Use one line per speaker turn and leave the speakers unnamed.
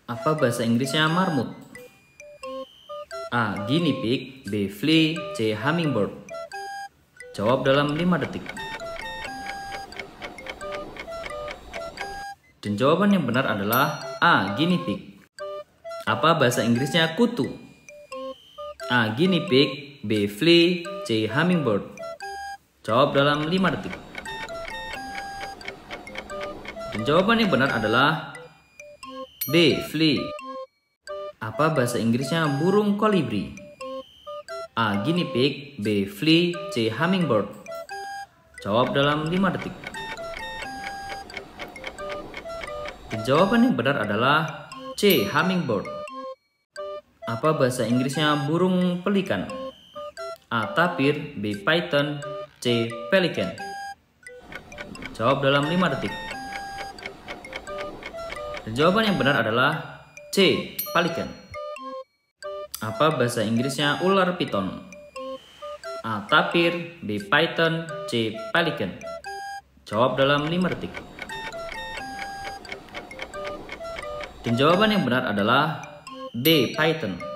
Apa bahasa Inggrisnya marmut? A. Guinea pig, B. Flea, C. Hummingbird. Jawab dalam 5 detik. Dan jawaban yang benar adalah A. Guinea pig. Apa bahasa Inggrisnya kutu? A. Guinea pig, B. Flea, C. Hummingbird. Jawab dalam 5 detik. Dan jawaban yang benar adalah B. Flea. Apa bahasa Inggrisnya burung kolibri? A. Guinea pig, B. Flea, C. Hummingbird. Jawab dalam 5 detik. Dan jawaban yang benar adalah C. Hummingbird. Apa bahasa Inggrisnya burung pelikan? A. Tapir, B. Python, C. Pelican. Jawab dalam 5 detik. Dan jawaban yang benar adalah C. Pelican. Apa bahasa Inggrisnya ular piton? A. Tapir, B. Python, C. Pelican. Jawab dalam 5 detik. Dan jawaban yang benar adalah B. Python.